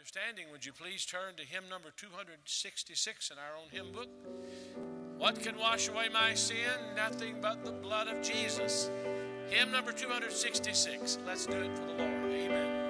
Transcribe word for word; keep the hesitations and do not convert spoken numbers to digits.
you're standing, would you please turn to hymn number two sixty-six in our own hymn book? What can wash away my sin? Nothing but the blood of Jesus. Hymn number two sixty-six. Let's do it for the Lord. Amen.